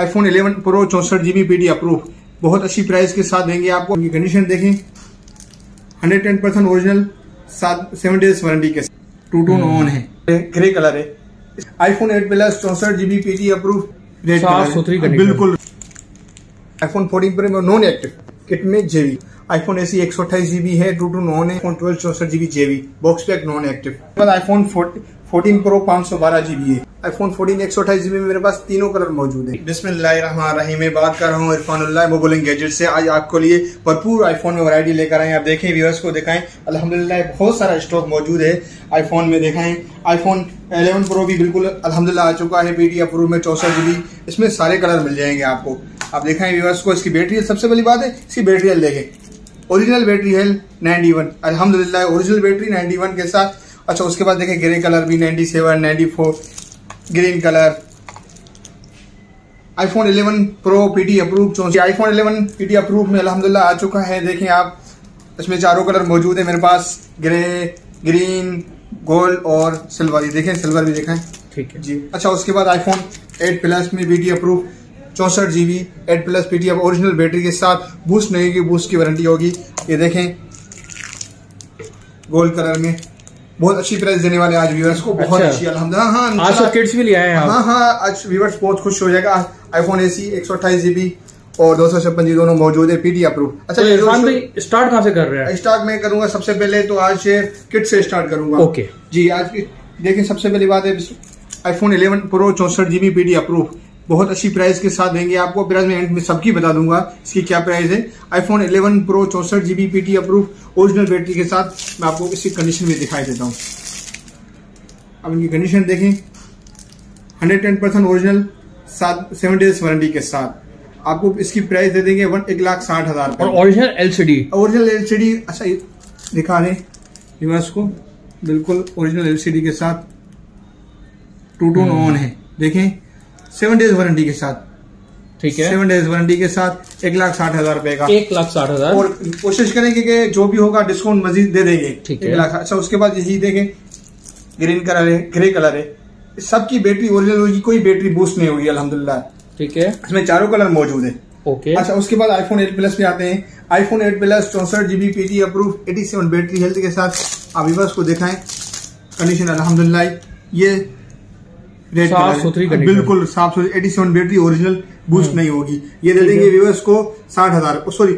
iPhone 11 Pro 64GB PD approve, बहुत अच्छी price के साथ देंगे आपको। कंडीशन देखें 110% ओरिजिनल, 7 डेज वारंटी के साथ, टू टोन ऑन है, ग्रे कलर है। iPhone 8 Plus 64GB PD approve, red colour, बिल्कुल। iPhone 14 Pro non active kit में जेबी। iPhone SE 128GB है, टू टोन ऑन है। iPhone 12 64GB JB, box pack non active. iPhone 14 Pro 512GB है। iPhone 14 128GB में मेरे पास तीनों colour मौजूद है। बिस्मिल्लाहिर्रहमानिर्रहीम, मैं बात कर रहा हूँ इरफानुल्लाह मोबाइल गैजेट से। आज आपको लिए भरपूर आईफोन में वैरायटी लेकर आए। आप देखें, व्यूअर्स को दिखाएं, अल्हम्दुलिल्लाह बहुत सारा स्टॉक मौजूद है आईफोन में। दिखाएं iPhone 11 Pro भी बिल्कुल अल्हम्दुलिल्लाह आ चुका है PD अप्रूव में 64GB। इसमें सारे कलर मिल जाएंगे आपको। आप दिखाएं व्यूअर्स को, इसकी बैटरी सबसे बड़ी बात है, इसकी बैटरी हेल्थ देखें, ओरिजिनल बैटरी हेल्थ 91, अल्हम्दुलिल्लाह ओरिजिनल बैटरी 91 के साथ। अच्छा, उसके बाद देखें ग्रे कलर भी 97, 94, green colour. iPhone 11 Pro PD approve, iPhone 11 PD approve में अल्हम्दुलिल्लाह आ चुका है। देखें आप, इसमें चारों कलर मौजूद है मेरे पास, ग्रे, ग्रीन, गोल्ड और सिल्वर। ये देखें, सिल्वर भी दिखाएं, ठीक है जी। अच्छा, उसके बाद iPhone 8 Plus में PD approve 64GB 8 Plus PD अब ओरिजिनल बैटरी के साथ, बूस्ट नहीं होगी, बूस्ट की वारंटी होगी। ये देखें गोल्ड कलर में, बहुत अच्छी प्राइस देने वाले आज व्यूअर्स को, बहुत अच्छी अल्हम्दुलिल्लाह। हाँ, आज तो किड्स भी ले आए हैं। हाँ, आज व्यूअर्स बहुत खुश हो जाएगा। iPhone SE 128GB और 256GB दोनों मौजूद है PD अप्रूव। अच्छा, इरफान भाई स्टार्ट कहाँ से कर रहे हैं? स्टार्ट मैं करूंगा सबसे पहले तो आज किट से स्टार्ट करूंगा। ओके जी, आज देखें सबसे पहली बात है iPhone 11 Pro 64GB PD approve, बहुत अच्छी प्राइस के साथ देंगे आपको। प्राइस में एंड में सबकी बता दूंगा इसकी क्या प्राइस है। iPhone 11 Pro 64GB PD approve original battery के साथ मैं आपको इसकी कंडीशन भी दिखाई देता हूँ। अब इनकी कंडीशन देखें 110% ओरिजिनल, 7 डेज वारंटी के साथ आपको इसकी प्राइस दे देंगे 1,60,000 और ओरिजिनल LCD। अच्छा, दिखा रहे व्यूअर्स को, बिल्कुल ओरिजिनल LCD के साथ, टू टोन ऑन है। देखें 7 डेज वारंटी के साथ, ठीक है, 7 डेज वारंटी के साथ 1,60,000 रुपए का, 1,60,000 और कोशिश करेंगे कि जो भी होगा डिस्काउंट मजीद दे देंगे, ठीक 1 लाख। अच्छा, उसके बाद यही देखें ग्रीन कलर है, ग्रे कलर है, सबकी बैटरी ओरिजिनल होगी, कोई बैटरी बूस्ट नहीं होगी अल्हम्दुलिल्लाह, ठीक है। इसमें चारों कलर मौजूद है। ओके। अच्छा, उसके बाद iPhone 8 Plus पे आते हैं। iPhone 8 Plus 64GB PD approve 87 battery health के साथ। आप व्यूअर्स को दिखाएं, कंडीशन अल्हम्दुलिल्लाह ये रेड कलर, बिल्कुल साफ सुथरी, 87 बैटरी ओरिजिनल, बूस्ट नहीं होगी। ये दे देंगे व्यूअर्स को 60,000, सॉरी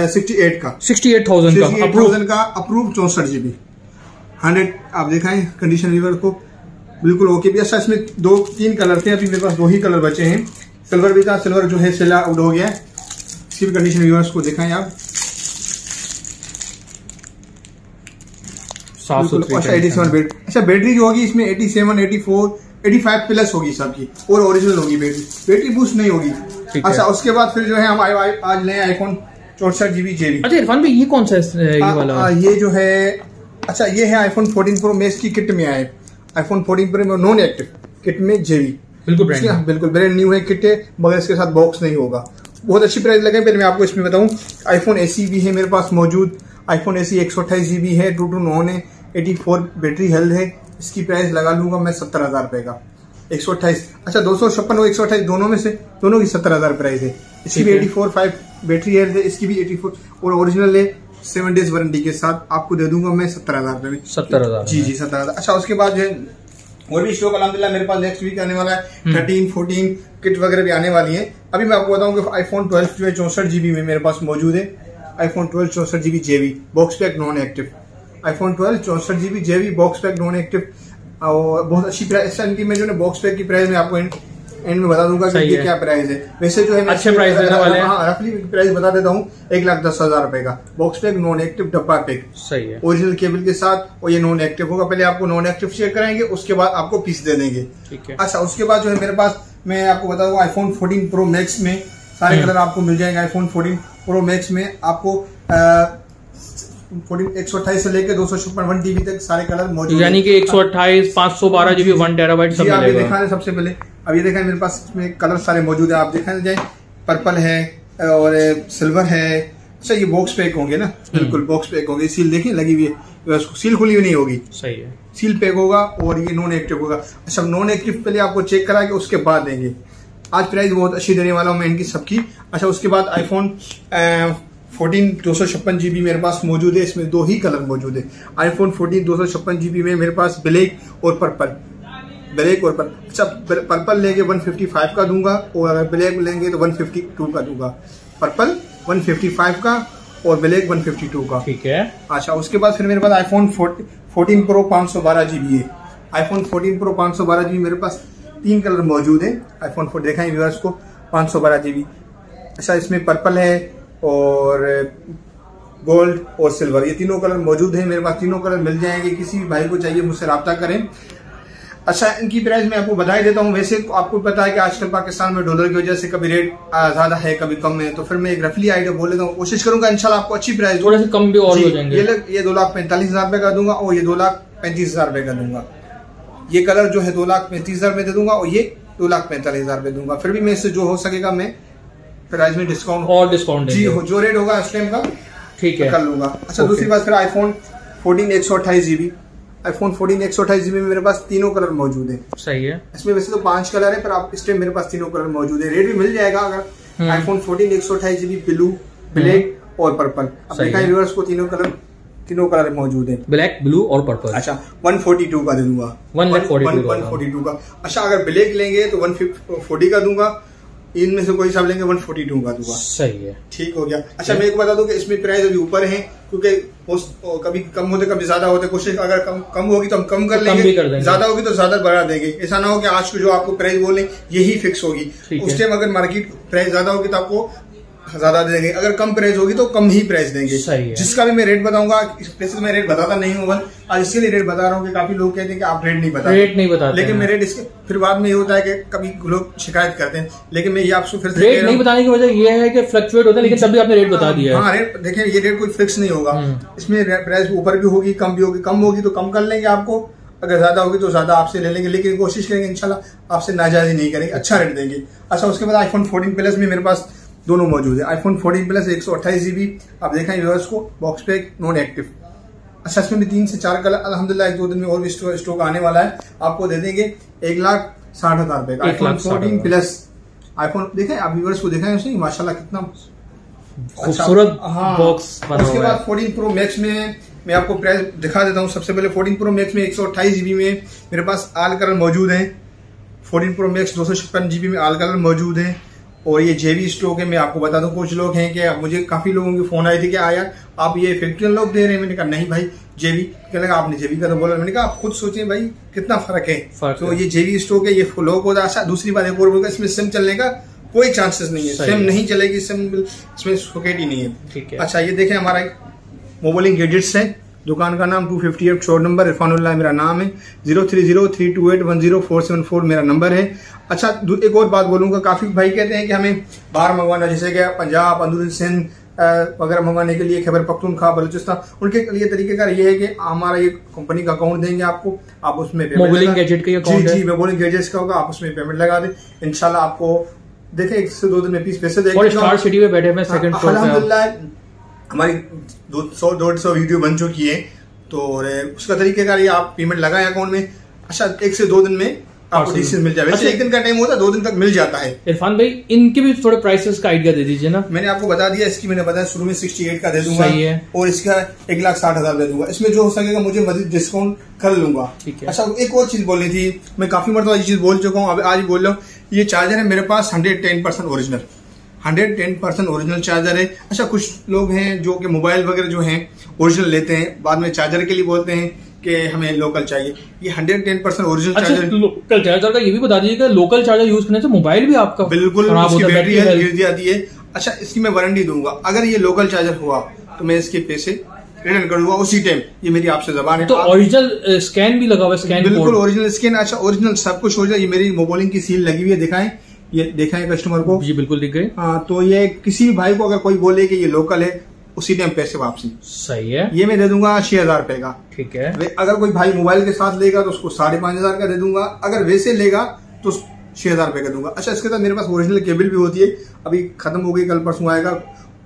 68,000 का अप्रूव 64GB 100। आप दिखाएं कंडीशन व्यूअर्स को, बिल्कुल ओके भी। अच्छा, इसमें 2-3 कलर थे, अभी मेरे पास 2 ही कलर बचे हैं। सिल्वर भी था, सिल्वर जो है सेल आउट हो गया है। इसकी भी कंडीशन व्यूअर्स को दिखाएं आप, साफ सुथरी। अच्छा, 87 बैटरी। अच्छा, बैटरी जो होगी इसमें 87, 84, 85 प्लस होगी सबकी, और ओरिजिनल होगी बैटरी बूस्ट नहीं होगी। अच्छा, उसके बाद फिर जो है हम आज नए iPhone 64GB जेबी। अच्छा इरफान भाई, ये कौन सा है ये वाला? ये जो है, अच्छा ये है iPhone 14 Pro Max की किट में आए। iPhone 14 Pro non active kit में जेबी, बिल्कुल ब्रांड न्यू है किट है, मगर इसके साथ बॉक्स नहीं होगा। बहुत अच्छी प्राइस लगे। पहले मैं आपको इसमें बताऊं, iPhone SE भी है मेरे पास मौजूद। iPhone SE 128GB है, टू टोन ऑन है, 84 बैटरी हेल्थ है। इसकी प्राइस लगा लूंगा मैं 70,000 रुपए का, 128। अच्छा, 256 और 128 दोनों में से, दोनों की 70,000 प्राइस है। इसकी भी 84 बैटरी हेल्थ है, इसकी भी 84 और ओरिजिनल है, 7 डेज वारंटी के साथ आपको दे दूंगा मैं 70,000 रुपए में। 70,000? जी 70,000। अच्छा, उसके बाद जो है और भी स्टॉक अल्हम्दुलिल्लाह मेरे पास नेक्स्ट वीक आने वाला है। 13, 14 किट वगैरह भी आने वाली है। अभी मैं आपको बताऊं कि iPhone 12 जो है 64GB में मेरे पास मौजूद है। iPhone 12 64GB JB, box pack non active. iPhone 12 64GB JB, box pack non active, और बहुत अच्छी प्राइस इनकी। मैं जो है बॉक्स पैक की प्राइस में आपको एंड में बता दूंगा कि ये क्या प्राइस है। वैसे जो है अच्छे प्राइस देने वाले हैं। हाँ, रफली प्राइस बता देता हूँ, 1,10,000 रुपए का बॉक्स पैक नॉन एक्टिव डब्बा पैक, सही है, ओरिजिनल केबल के साथ, और ये नॉन एक्टिव होगा। पहले आपको नॉन एक्टिव चेक कराएंगे, उसके बाद आपको पीस दे देंगे, ठीक है। अच्छा, उसके बाद जो है मेरे पास, मैं आपको बता दूंगा iPhone 14 Pro Max में सारे कलर आपको मिल जाएंगे। iPhone 14 Pro Max में आपको 128 से लेकर 256 1TB तक सारे कलर मौजूद, यानी कि 128, 512GB 1 TB सब मिलेगा। दिखा रहे सबसे पहले, अब ये देखा मेरे पास इसमें कलर सारे मौजूद है। आप दिखाने जाए, पर्पल है और सिल्वर है। अच्छा, ये बॉक्स पैक होंगे ना, बिल्कुल बॉक्स पैक होंगे। सील देखिए लगी हुई है, सील खुली हुई नहीं होगी, सही है, सील पैक होगा, और ये नॉन एक्टिव होगा। अच्छा, नॉन एक्टिव पहले आपको चेक करा के उसके बाद देंगे। आज प्राइस बहुत अच्छी देने वाला हूँ मैं इनकी सबकी। अच्छा उसके बाद आईफोन 14 256 GB मेरे पास मौजूद है। इसमें 2 ही कलर मौजूद है। आईफोन 14 256 GB में मेरे पास ब्लैक और पर्पल, ब्लैक और पर्पल। अच्छा पर्पल लेंगे 155 का दूंगा और अगर ब्लैक लेंगे तो 152 का दूंगा। पर्पल 155 का और ब्लैक 152 का। ठीक है। अच्छा उसके बाद फिर मेरे पास आईफोन 14 प्रो 512 GB है। आईफोन 14 प्रो 512 GB मेरे पास 3 कलर मौजूद है। आईफोन 4 देखा है व्यूअर्स को 512 GB। अच्छा इसमें पर्पल है और गोल्ड और सिल्वर, ये तीनों कलर मौजूद हैं मेरे पास। तीनों कलर मिल जाएंगे, किसी भी भाई को चाहिए मुझसे रब्ता करें। अच्छा इनकी प्राइस मैं आपको बता ही देता हूँ। वैसे तो आपको पता है कि आजकल पाकिस्तान में डॉलर की वजह से कभी रेट ज्यादा है कभी कम है, तो फिर मैं एक रफली आइडिया बोल देता हूँ। कोशिश करूंगा इंशाल्लाह आपको अच्छी प्राइस, थोड़े से कम भी और हो जाएंगे। ये 2,45,000 रुपए का दूंगा और ये 2,35,000 रुपए का दूंगा। ये कलर जो है 2,35,000 में दे दूंगा और ये 2,45,000 रुपए दूंगा। फिर भी मैं इससे जो हो सकेगा मैं प्राइस में डिस्काउंट और डिस्काउंट जी जो रेट होगा उस टाइम का ठीक है कर लूंगा। अच्छा दूसरी बात फिर आईफोन 14 128 GB। आईफोन 14 128 GB में मेरे पास तीनों कलर मौजूद है। सही है। इसमें वैसे तो 5 कलर है पर आप इस टाइम मेरे पास तीनों कलर मौजूद है। रेट भी मिल जाएगा अगर आईफोन 14 128 GB ब्लू, ब्लैक और पर्पल। अब देखा व्यूअर्स को तीनों कलर मौजूद है, ब्लैक ब्लू और पर्पल। अच्छा 142 का दे दूंगा। 142 का। अच्छा अगर ब्लैक लेंगे तो 140 का दूंगा। इनमें से कोई हिसाब लेंगे 142 का दूंगा। सही है। ठीक हो गया। अच्छा मैं एक बता दूं कि इसमें प्राइस अभी ऊपर है क्योंकि कभी कम होते कभी ज्यादा होते। कोशिश अगर कम होगी तो हम कम कर लेंगे, ज्यादा होगी तो ज्यादा बढ़ा देंगे। ऐसा ना हो कि आज को जो आपको प्राइस बोले यही फिक्स होगी। उस टाइम अगर मार्केट प्राइस ज्यादा होगी तो आपको ज्यादा देंगे, अगर कम प्राइस होगी तो कम ही प्राइस देंगे। जिसका भी मैं रेट बताऊंगा, वैसे तो मैं रेट बताता नहीं हूँ, आज इसके लिए रेट बता रहा हूँ कि काफी लोग कहते हैं कि आप रेट नहीं बताते, लेकिन मैं रेट इसके फिर बाद में ये होता है कि कभी लोग शिकायत करते हैं, लेकिन मैं ये आपको फिर से रेट नहीं बताने की वजह ये है कि फ्लक्चुएट होता है, लेकिन तब भी आपने रेट बता दिया है। हाँ रेट देखिए, ये रेट कोई फिक्स नहीं होगा। इसमें प्राइस ऊपर भी होगी कम भी होगी। कम होगी तो कम कर लेंगे आपको, अगर ज्यादा होगी तो ज्यादा आपसे ले लेंगे, लेकिन कोशिश करेंगे इंशाल्लाह आपसे नाजायज नहीं करेंगे, अच्छा रेट देंगे। अच्छा उसके बाद आईफोन 14 प्लस में मेरे पास दोनों मौजूद है। IPhone 14 plus 128 GB। आप देखें व्यूअर्स को बॉक्स पैक नॉन एक्टिव। अच्छा इसमें भी 3 से 4 कलर अल्हम्दुलिल्लाह 1-2 दिन में और भी स्टॉक आने वाला है। आपको दे देंगे 1,60,000 रुपए का आईफोन 14 प्लस। आईफोन देखें आप व्यूअर्स को देखें उसने माशाल्लाह कितना खूबसूरत बॉक्स बना उसके बाद 14 प्रो मैक्स में मैं आपको प्राइस दिखा देता हूँ। सबसे पहले 14 प्रो मैक्स में 128 GB में मेरे पास ऑल कलर मौजूद है। 14 प्रो मैक्स 256 GB में ऑल कलर मौजूद है और ये जेबी स्टॉक है। मैं आपको बता दूं, कुछ लोग हैं कि मुझे काफी लोगों की फोन आई थी कि यार आप ये फैक्ट्री लोग दे रहे हैं। मैंने कहा नहीं भाई जेबी, कहने लगा आपने जेबी का तो बोला। मैंने कहा आप खुद सोचें भाई कितना फर्क है। तो ये जेबी स्टॉक है, ये लोग को। अच्छा दूसरी बात एक और बोलूंगा, इसमें सिम चलने का कोई चांसेस नहीं है। सिम नहीं चलेगी, सिम इसमें सॉकेट ही नहीं है। ठीक है। अच्छा ये देखें हमारा मोबाइल गैजेट्स है, दुकान का नाम 258 शॉप नंबर, इरफानुल्लाह मेरा नाम है, 030328104774 मेरा नंबर है। अच्छा एक और बात बोलूंगा, काफी भाई कहते हैं कि हमें बाहर मंगवाना, जैसे कि पंजाब, अंदरूनी सिंध वगैरह मंगवाने के लिए, खैबर पख्तूनख्वा, बलूचिस्तान, उनके लिए तरीकेकार ये है कि हमारा ये कंपनी का अकाउंट देंगे आपको, आप उसमें मोबाइल गैजेट का अकाउंट है। जी मोबाइल गैजेट्स का होगा, आप उसमें पेमेंट लगा दें, इंशाल्लाह आपको देखें 1 से 2 दिन में पैसे देंगे। स्टार सिटी में बैठे हुए सेकंड फ्लोर पे अल्हम्दुलिल्लाह हमारी 200-150 वीडियो बन चुकी है, तो उसका तरीकेकार ये आप पेमेंट लगाए अकाउंट में। अच्छा 1 से 2 दिन में आपको डिसीजन मिल जाए। वैसे 1 दिन का टाइम होता है, 2 दिन तक मिल जाता है। इरफान भाई इनके भी थोड़े प्राइसेस का आइडिया दे दीजिए ना। मैंने आपको बता दिया, इसकी मैंने बताया शुरू में 68 का दे दूंगा। सही है। और इसका 1,60,000 दे दूंगा। इसमें जो हो सकेगा मुझे मजीद डिस्काउंट कर लूंगा। ठीक है। अच्छा एक और चीज बोलनी थी, मैं काफी मरतबा ये चीज बोल चुका हूँ, अब आज बोल रहा हूँ। ये चार्जर है मेरे पास 110% ओरिजिनल, 110% ओरिजिनल चार्जर है। अच्छा कुछ लोग हैं जो कि मोबाइल वगैरह जो हैं ओरिजिनल लेते हैं, बाद में चार्जर के लिए बोलते हैं कि हमें लोकल चाहिए। ये 110% ओरिजिनल चार्जर। लोकल चार्जर का ये भी बता दीजिएगा, लोकल चार्जर यूज करने से मोबाइल भी आपका बिल्कुल बैटरी गिर जाती है। अच्छा इसकी मैं वारंटी दूंगा, अगर ये लोकल चार्जर हुआ तो मैं इसके पैसे रिटर्न करूंगा उसी टाइम। ये मेरी आपसे जबान है। तो ओरिजिनल स्कैन भी लगा हुआ है, स्कैन बिल्कुल ओरिजिनल स्कैन। अच्छा ओरिजिनल सब कुछ ओरिजिनल। ये मेरी मोबाइल की सील लगी हुई है, दिखाएं, ये देखा है कस्टमर को जी बिल्कुल दिख गए। हाँ तो ये किसी भी भाई को अगर कोई बोले कि ये लोकल है, उसी टाइम पैसे वापसी। सही है। ये मैं दे दूंगा 6,000 रुपए का। ठीक है। अगर कोई भाई मोबाइल के साथ लेगा तो उसको 5,500 का दे दूंगा, अगर वैसे लेगा तो 6,000 रुपए का दूंगा। अच्छा इसके साथ मेरे पास ओरिजिनल केबल भी होती है, अभी खत्म हो गई, कल परसों आएगा।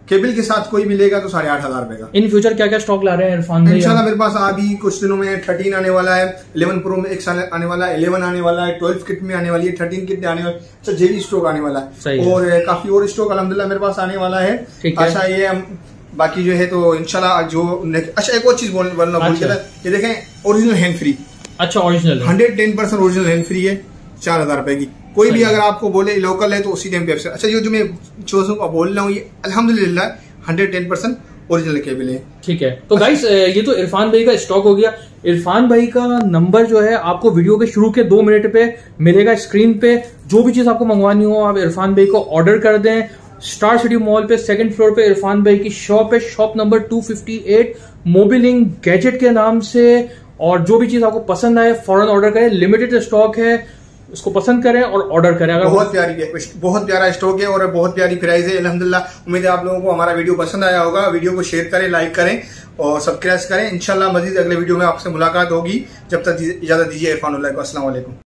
केबल के साथ कोई भी लेगा तो 8,500 रुपए का। इन फ्यूचर क्या क्या स्टॉक ला रहे हैं इरफान भाई? इंशाल्लाह मेरे पास अभी कुछ दिनों में 13 आने वाला है, 11 प्रो में एक आने वाला है, 11 आने वाला है, 12 किट में आने वाली है, 13 किट में आने वाला है। अच्छा जेबी स्टॉक आने वाला है और काफी और स्टॉक अल्हम्दुलिल्लाह मेरे पास आने वाला है। अच्छा ये बाकी जो है तो इंशाल्लाह जो अच्छा एक और चीज बोलना भूल गया था, ये देखें ओरिजिनल हैंड फ्री। अच्छा ओरिजिनल 110% ओरिजिनल हैंड फ्री है, 4,000 रुपए की। कोई भी अगर आपको बोले लोकल है तो उसी टाइम पे। अच्छा ये जो मैं चोजों का बोल रहा हूँ ये अल्हम्दुलिल्लाह 110% ओरिजिनल केबल है। ठीक है तो गाइस ये तो इरफान भाई का स्टॉक हो गया। इरफान भाई का नंबर जो है आपको वीडियो के शुरू के 2 मिनट पे मिलेगा स्क्रीन पे। जो भी चीज आपको मंगवानी हो आप इरफान भाई को ऑर्डर कर दें। स्टार सिटी मॉल पे 2nd फ्लोर पे इरफान भाई की शॉप है, शॉप नंबर 258 मोबिलिंग गैजेट के नाम से। और जो भी चीज आपको पसंद आए फौरन ऑर्डर करें, लिमिटेड स्टॉक है, इसको पसंद करें और ऑर्डर करें। अगर बहुत प्यारा स्टॉक है और बहुत प्यारी प्राइस है अल्हम्दुलिल्लाह। उम्मीद है आप लोगों को हमारा वीडियो पसंद आया होगा। वीडियो को शेयर करें, लाइक करें और सब्सक्राइब करें। इंशाल्लाह मजीद अगले वीडियो में आपसे मुलाकात होगी। जब तक इजाजत दीजिए। इरफान उल्लाह को अस्सलाम वालेकुम।